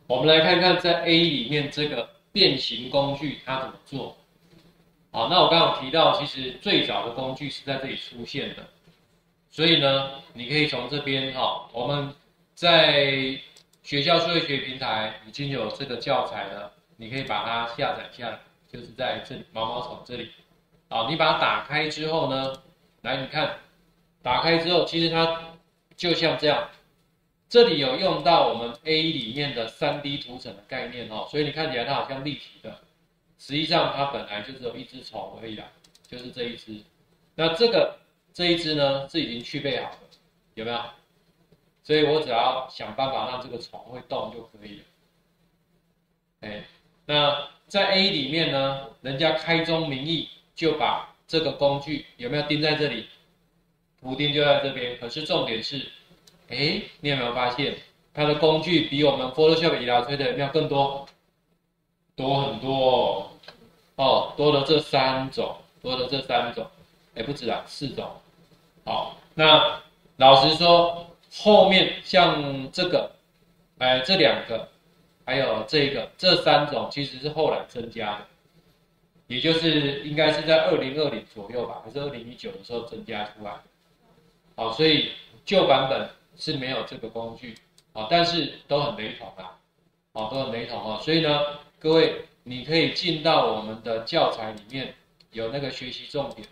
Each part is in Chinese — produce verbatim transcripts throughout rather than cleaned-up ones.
我们来看看在 A 里面这个变形工具它怎么做。好，那我刚刚提到，其实最早的工具是在这里出现的，所以呢，你可以从这边哈，我们在学校数学平台已经有这个教材了，你可以把它下载下来，就是在这里毛毛虫这里。好，你把它打开之后呢，来你看，打开之后，其实它就像这样，这里有用到我们 A 里面的 三 D 图层的概念哦，所以你看起来它好像立体的。实际上它本来就只有一只虫而已啦，就是这一只。那这个这一只呢是已经去备好了，有没有？所以我只要想办法让这个虫会动就可以了。哎，那在 A 里面呢，人家开宗明义就把这个工具有没有钉在这里？图钉就在这边。可是重点是，哎，你有没有发现它的工具比我们 Photoshop Illustrator 有没有更多？多很多哦。哦，多了这三种，多了这三种，哎，不止啊，四种。好，那老实说，后面像这个，哎，这两个，还有这个，这三种其实是后来增加的，也就是应该是在二零二零左右吧，还是二零一九的时候增加出来的。好，所以旧版本是没有这个工具，好，但是都很雷同啊，好，都很雷同哦。所以呢，各位。你可以进到我们的教材里面，有那个学习重点，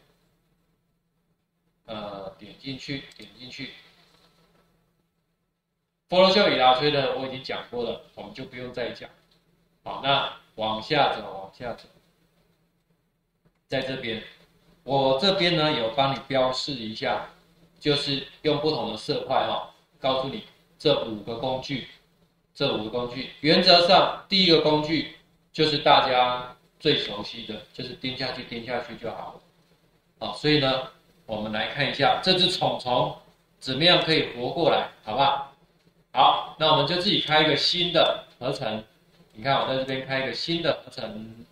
呃，点进去，点进去。Photoshop Illustrator 我已经讲过了，我们就不用再讲。好，那往下走，往下走，在这边，我这边呢有帮你标示一下，就是用不同的色块哦，告诉你这五个工具，这五个工具，原则上第一个工具。就是大家最熟悉的，就是钉下去，钉下去就好了。好，所以呢，我们来看一下这只虫虫怎么样可以活过来，好不好？好，那我们就自己开一个新的合成。你看，我在这边开一个新的合成，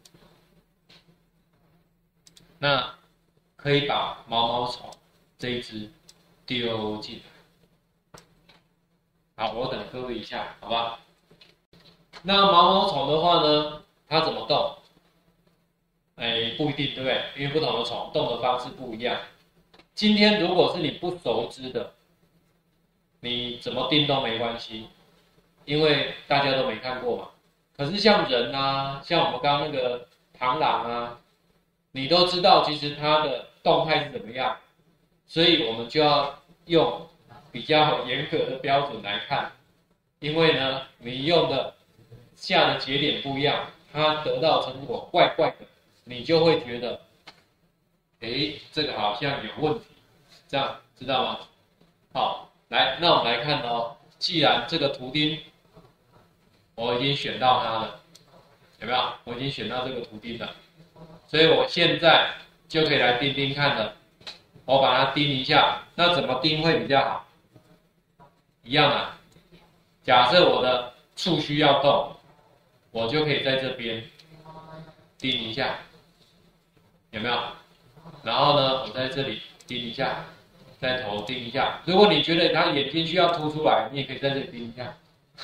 那可以把毛毛虫这一只丢进来。好，我等各位一下，好吧？那毛毛虫的话呢，它怎么动？哎，不一定，对不对？因为不同的虫动的方式不一样。今天如果是你不熟知的，你怎么盯都没关系，因为大家都没看过嘛。可是像人啊，像我们刚刚那个螳螂啊，你都知道其实它的动态是怎么样，所以我们就要用比较严格的标准来看，因为呢，你用的下的节点不一样，它得到成果怪怪的，你就会觉得，哎，这个好像有问题，这样知道吗？好，来，那我们来看哦，既然这个图钉我已经选到它了，有没有？我已经选到这个图钉了，所以我现在就可以来钉钉看了。我把它钉一下，那怎么钉会比较好？一样啊，假设我的触须要动。我就可以在这边钉一下，有没有？然后呢，我在这里钉一下，在头钉一下。如果你觉得它眼睛需要凸出来，你也可以在这里钉一下。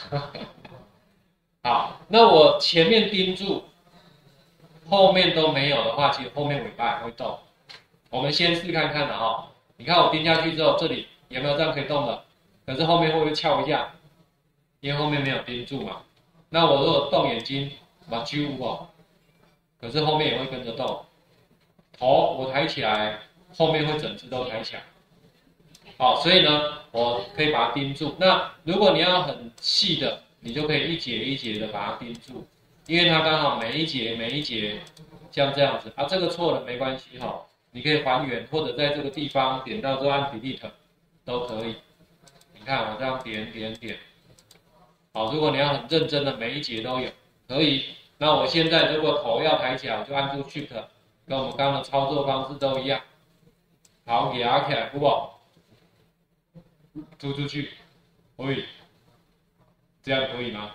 好，那我前面钉住，后面都没有的话，其实后面尾巴也会动。我们先试看看的哈。你看我钉下去之后，这里有没有这样可以动的？可是后面会不会翘一下？因为后面没有钉住嘛。那我如果动眼睛，把揪哦，可是后面也会跟着动。头我抬起来，后面会整只都抬起来。好，所以呢，我可以把它钉住。那如果你要很细的，你就可以一节一节的把它钉住，因为它刚好每一节每一节像这样子啊，这个错了没关系哈，你可以还原或者在这个地方点到之后按 delete 都可以。你看我这样点点点。好，如果你要很认真的每一节都有，可以。那我现在如果头要抬起来，我就按住 Shift， 跟我们刚刚的操作方式都一样。好，压起来，好不好？突出去，可以。这样可以吗？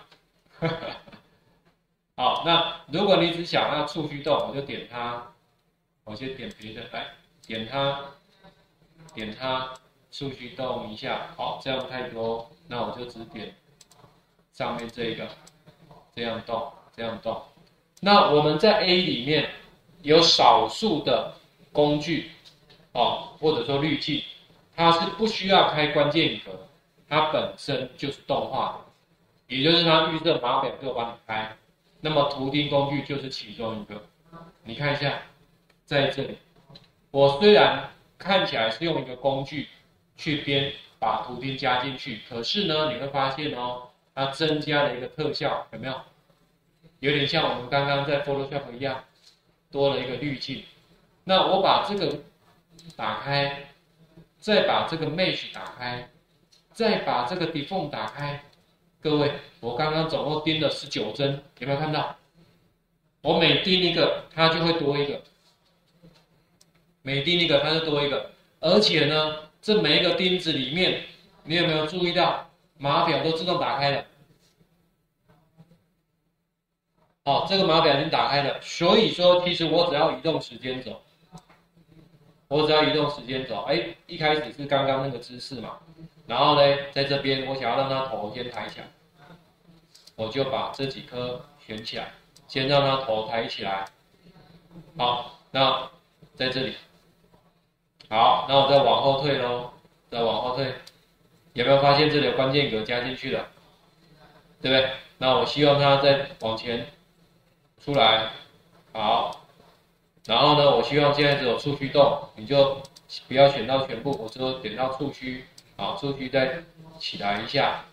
好，那如果你只想要触须动，我就点它。我先点别的，来点它，点它，触须动一下。好，这样太多，那我就只点。 上面这个这样动，这样动。那我们在 A 里面有少数的工具哦，或者说滤镜，它是不需要开关键格，它本身就是动画的，也就是它预设码表就帮你开。那么图钉工具就是其中一个。你看一下，在这里，我虽然看起来是用一个工具去编把图钉加进去，可是呢，你会发现哦，它增加了一个特效，有没有？有点像我们刚刚在 Photoshop 一样，多了一个滤镜。那我把这个打开，再把这个 Mesh 打开，再把这个 Deform 打开。各位，我刚刚总共钉了十九针，有没有看到？我每钉一个，它就会多一个；每钉一个，它就多一个。而且呢，这每一个钉子里面，你有没有注意到码表都自动打开了？哦，这个码表已经打开了，所以说其实我只要移动时间轴，我只要移动时间轴，哎，一开始是刚刚那个姿势嘛，然后呢，在这边我想要让它头先抬起来，我就把这几颗选起来，先让它头抬起来。好，那在这里，好，那我再往后退咯，再往后退，有没有发现这里有关键格加进去了？对不对？那我希望它再往前出来，好，然后呢，我希望现在只有触须动，你就不要选到全部，我就点到触须，好，触须再起来一下，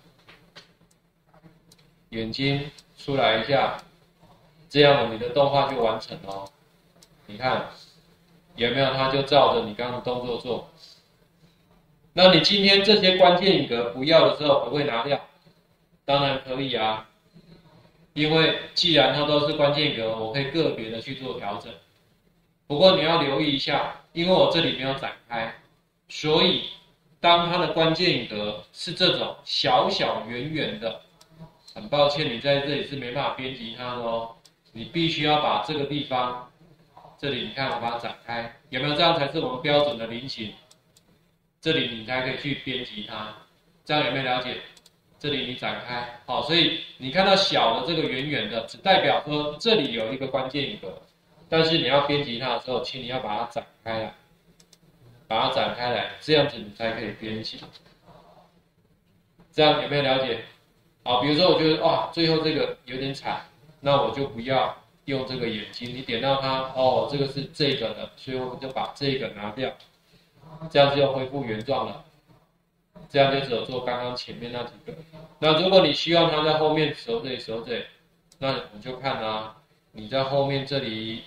眼睛出来一下，这样你的动画就完成了。你看有没有？它就照着你刚刚的动作做。那你今天这些关键格不要的时候，可不可以拿掉？当然可以啊。因为既然它都是关键格，我可以个别的去做调整。不过你要留意一下，因为我这里没有展开，所以当它的关键格是这种小小圆圆的，很抱歉，你在这里是没办法编辑它的哦。你必须要把这个地方，这里你看我把它展开，有没有？这样才是我们标准的菱形。这里你才可以去编辑它，这样有没有了解？这里你展开，好，所以你看到小的这个圆圆的，只代表说这里有一个关键格，但是你要编辑它的时候，请你要把它展开来，把它展开来，这样子你才可以编辑。这样有没有了解？好，比如说我觉得哇，最后这个有点惨，那我就不要用这个眼睛，你点到它，哦，这个是这个的，所以我就把这个拿掉，这样就恢复原状了。这样就只有做刚刚前面那几个。那如果你希望它在后面手这里手这里，那我们就看啊，你在后面这里，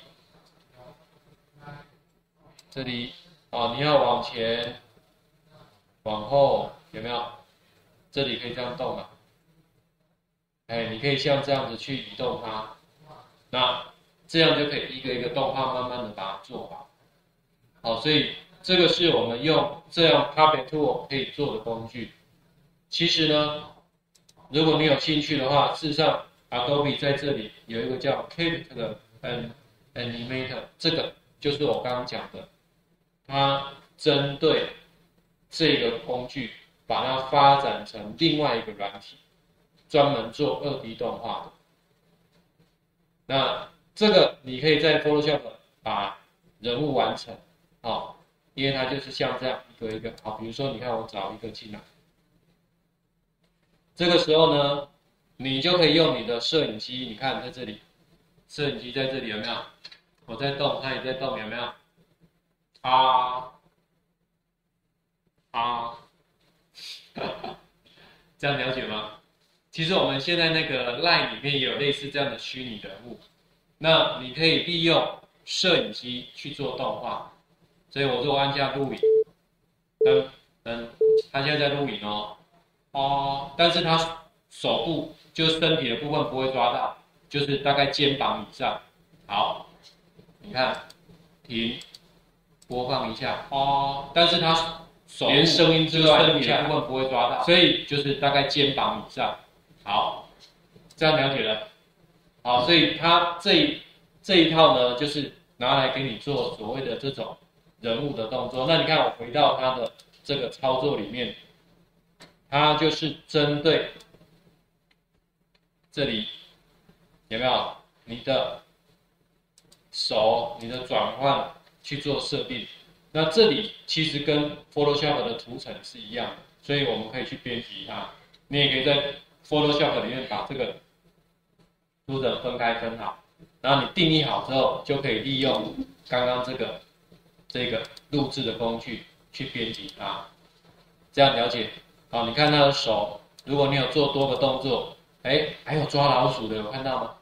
这里哦，你要往前、往后，有没有？这里可以这样动啊。哎，你可以像这样子去移动它，那这样就可以一个一个动画慢慢的把它做好。好，所以这个是我们用这样 Puppet Tool 可以做的工具。其实呢，如果你有兴趣的话，事实上 Adobe 在这里有一个叫 Capture and Animator， 这个就是我刚刚讲的，它针对这个工具，把它发展成另外一个软体，专门做 二 D 动画的。那这个你可以在 Photoshop 把人物完成，哦，因为它就是像这样一个一个，好，比如说你看我找一个进来，这个时候呢，你就可以用你的摄影机，你看在这里，摄影机在这里有没有？我在动，它也在动，有没有？啊啊，这样了解吗？其实我们现在那个 Line 里面也有类似这样的虚拟人物，那你可以利用摄影机去做动画。所以我如果按下录影，噔噔，它现在在录影哦，哦，但是它手部就是身体的部分不会抓到，就是大概肩膀以上。好，你看，停，播放一下，哦，但是它手连声音之外，身体的部分不会抓到，所以就是大概肩膀以上。好，这样了解了。好，所以它这这一套呢，就是拿来给你做所谓的这种人物的动作。那你看我回到它的这个操作里面，它就是针对这里有没有你的手、你的转换去做设定？那这里其实跟 Photoshop 的图层是一样的，所以我们可以去编辑它。你也可以在 Photoshop 里面把这个图层分开分好，然后你定义好之后，就可以利用刚刚这个这个录制的工具去编辑它。这样了解？好，你看他的手，如果你有做多个动作，哎，还有抓老鼠的，有看到吗？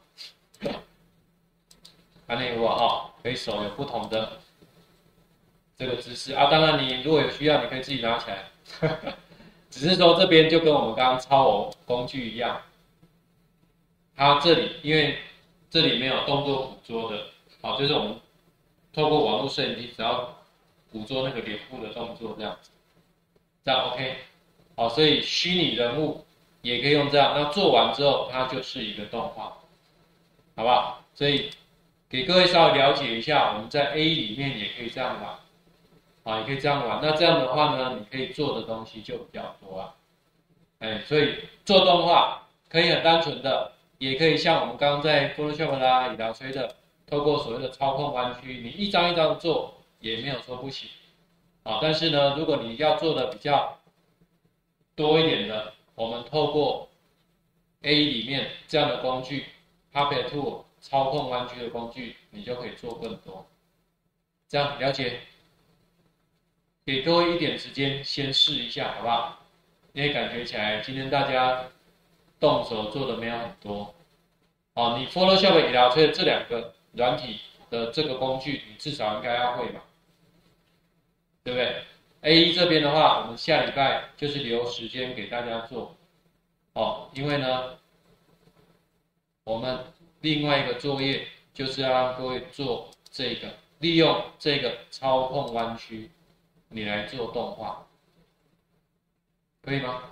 看那个哈，可以手有不同的这个姿势啊。当然，你如果有需要，你可以自己拿起来。只是说这边就跟我们刚刚超偶工具一样，它这里因为这里没有动作捕捉的，好，就是我们透过网络摄影机，只要捕捉那个脸部的动作这样子，这样 OK。好，所以虚拟人物也可以用这样。那做完之后，它就是一个动画，好不好？所以给各位稍微了解一下，我们在 A E 里面也可以这样玩。啊，也可以这样玩。那这样的话呢，你可以做的东西就比较多啊。哎，所以做动画可以很单纯的，也可以像我们刚刚在 Photoshop 啦、Illustrator 透过所谓的操控弯曲，你一张一张做也没有说不行。啊，但是呢，如果你要做的比较多一点的，我们透过 A E 里面这样的工具 ，Puppet Tool 操控弯曲的工具，你就可以做更多。这样了解？给各位一点时间，先试一下，好不好？因为感觉起来今天大家动手做的没有很多。哦，你 Photoshop、Illustrator 这两个软体的这个工具，你至少应该要会嘛，对不对 ？A E 这边的话，我们下礼拜就是留时间给大家做。哦，因为呢，我们另外一个作业就是要让各位做这个，利用这个操控弯曲。你来做动画，可以吗？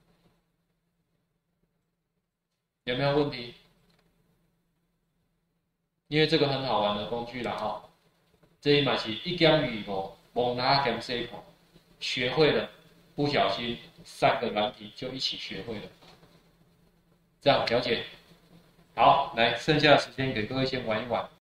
有没有问题？因为这个很好玩的工具啦哈，这一码是一减二五，蒙拿减四口，学会了，不小心三个软体就一起学会了，这样了解？好，来剩下的时间给各位先玩一玩。